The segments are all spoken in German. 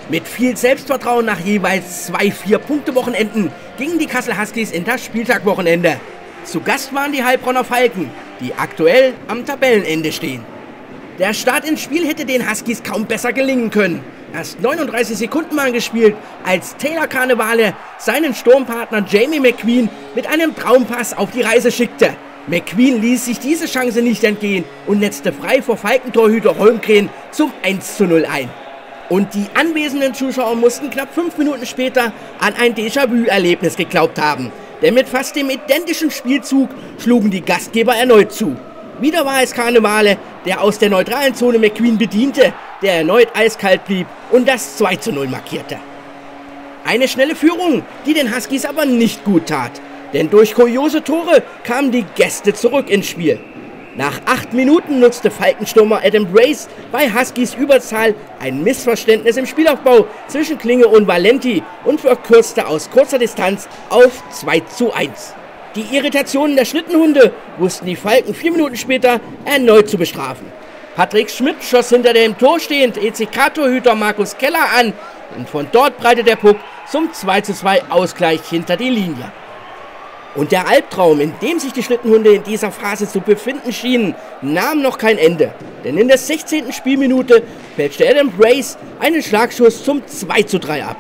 Mit viel Selbstvertrauen nach jeweils 2 4-Punkte-Wochenenden gingen die Kassel Huskies in das Spieltagwochenende. Zu Gast waren die Heilbronner Falken, die aktuell am Tabellenende stehen. Der Start ins Spiel hätte den Huskies kaum besser gelingen können. Erst 39 Sekunden waren gespielt, als Taylor Carnevale seinen Sturmpartner Jamie McQueen mit einem Traumpass auf die Reise schickte. McQueen ließ sich diese Chance nicht entgehen und netzte frei vor Falkentorhüter Holmgren zum 1:0 ein. Und die anwesenden Zuschauer mussten knapp 5 Minuten später an ein Déjà-vu-Erlebnis geglaubt haben. Denn mit fast dem identischen Spielzug schlugen die Gastgeber erneut zu. Wieder war es Carnevale, der aus der neutralen Zone McQueen bediente, der erneut eiskalt blieb und das 2:0 markierte. Eine schnelle Führung, die den Huskies aber nicht gut tat. Denn durch kuriose Tore kamen die Gäste zurück ins Spiel. Nach 8 Minuten nutzte Falkenstürmer Adam Brace bei Huskies Überzahl ein Missverständnis im Spielaufbau zwischen Klinge und Valenti und verkürzte aus kurzer Distanz auf 2:1. Die Irritationen der Schlittenhunde wussten die Falken 4 Minuten später erneut zu bestrafen. Patrick Schmidt schoss hinter dem Tor stehend ECK-Torhüter Markus Keller an und von dort breitete der Puck zum 2:2 Ausgleich hinter die Linie. Und der Albtraum, in dem sich die Schlittenhunde in dieser Phase zu befinden schienen, nahm noch kein Ende. Denn in der 16. Spielminute fälschte Adam Brace einen Schlagschuss zum 2:3 ab.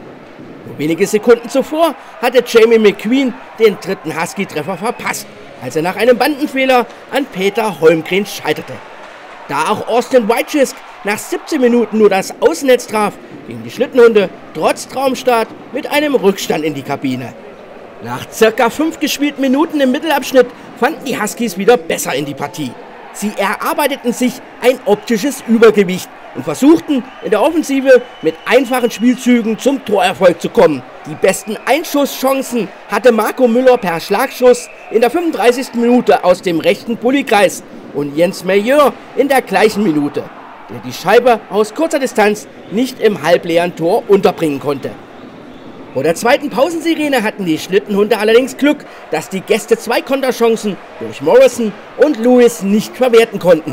Nur wenige Sekunden zuvor hatte Jamie McQueen den dritten Husky-Treffer verpasst, als er nach einem Bandenfehler an Peter Holmgren scheiterte. Da auch Austin Wojcicki nach 17 Minuten nur das Außennetz traf, gingen die Schlittenhunde trotz Traumstart mit einem Rückstand in die Kabine. Nach ca. 5 gespielten Minuten im Mittelabschnitt fanden die Huskies wieder besser in die Partie. Sie erarbeiteten sich ein optisches Übergewicht und versuchten in der Offensive mit einfachen Spielzügen zum Torerfolg zu kommen. Die besten Einschusschancen hatte Marco Müller per Schlagschuss in der 35. Minute aus dem rechten Bullykreis und Jens Meilleur in der gleichen Minute, der die Scheibe aus kurzer Distanz nicht im halbleeren Tor unterbringen konnte. Vor der zweiten Pausensirene hatten die Schlittenhunde allerdings Glück, dass die Gäste 2 Konterchancen durch Morrison und Lewis nicht verwerten konnten.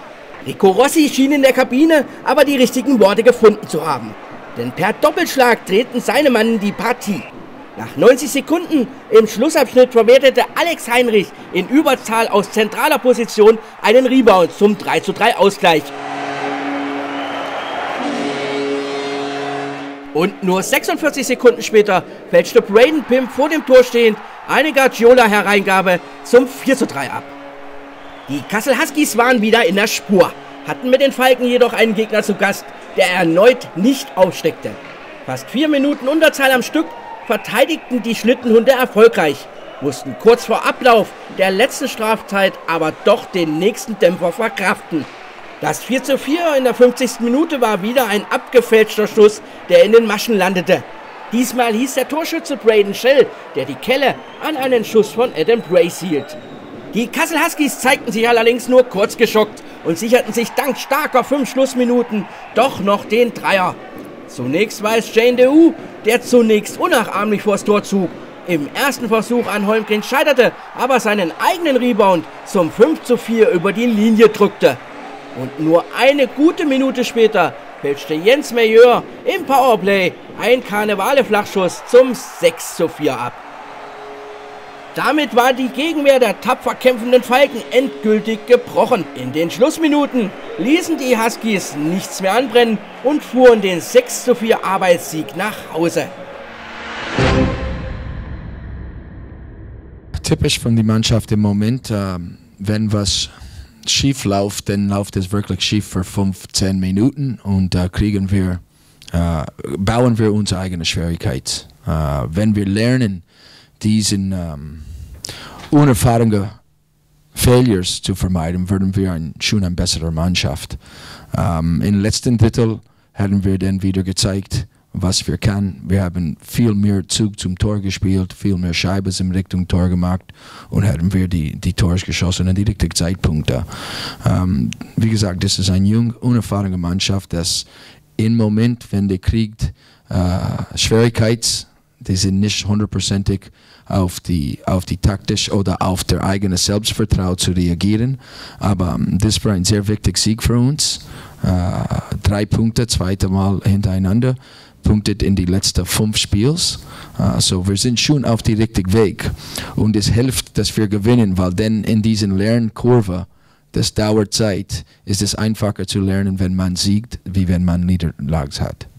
Rico Rossi schien in der Kabine aber die richtigen Worte gefunden zu haben. Denn per Doppelschlag drehten seine Mannen die Partie. Nach 90 Sekunden im Schlussabschnitt verwertete Alex Heinrich in Überzahl aus zentraler Position einen Rebound zum 3:3 Ausgleich. Und nur 46 Sekunden später fälschte Braden Pim vor dem Tor stehend eine Gargiola-Hereingabe zum 4:3 ab. Die Kassel Huskies waren wieder in der Spur, hatten mit den Falken jedoch einen Gegner zu Gast, der erneut nicht aufsteckte. Fast 4 Minuten Unterzahl am Stück verteidigten die Schlittenhunde erfolgreich, mussten kurz vor Ablauf der letzten Strafzeit aber doch den nächsten Dämpfer verkraften. Das 4:4 in der 50. Minute war wieder ein abgefälschter Schuss, der in den Maschen landete. Diesmal hieß der Torschütze Braden Shell, der die Kelle an einen Schuss von Adam Brace hielt. Die Kassel Huskies zeigten sich allerdings nur kurz geschockt und sicherten sich dank starker 5 Schlussminuten doch noch den Dreier. Zunächst war es Jane Deu, der zunächst unnachahmlich vors Tor zog. Im ersten Versuch an Holmgren scheiterte, aber seinen eigenen Rebound zum 5:4 über die Linie drückte. Und nur eine gute Minute später fälschte Jens Meilleur im Powerplay ein Carnevale-Flachschuss zum 6:4 ab. Damit war die Gegenwehr der tapfer kämpfenden Falken endgültig gebrochen. In den Schlussminuten ließen die Huskies nichts mehr anbrennen und fuhren den 6:4 Arbeitssieg nach Hause. Typisch von der Mannschaft im Moment, wenn was schief läuft, dann läuft es wirklich schief für 5-10 Minuten und bauen wir unsere eigene Schwierigkeit. Wenn wir lernen, diesen unerfahrenen Failures zu vermeiden, würden wir schon eine bessere Mannschaft. Im letzten Drittel haben wir dann wieder gezeigt, was wir können. Wir haben viel mehr Zug zum Tor gespielt, viel mehr Scheiben in Richtung Tor gemacht und haben wir die Tore geschossen an die richtigen Zeitpunkte. Wie gesagt, das ist eine junge, unerfahrene Mannschaft, das im Moment, wenn der kriegt Schwierigkeiten, die sind nicht 100%ig auf die taktisch oder auf der eigene Selbstvertrauen zu reagieren. Aber das war ein sehr wichtiger Sieg für uns. 3 Punkte, zweite Mal hintereinander, punktet in die letzten 5 Spiels. So wir sind schon auf die richtigen Weg. Und es hilft, dass wir gewinnen, weil dann in diesen Lernkurve, das dauert Zeit, ist es einfacher zu lernen, wenn man siegt, wie wenn man Niederlagen hat.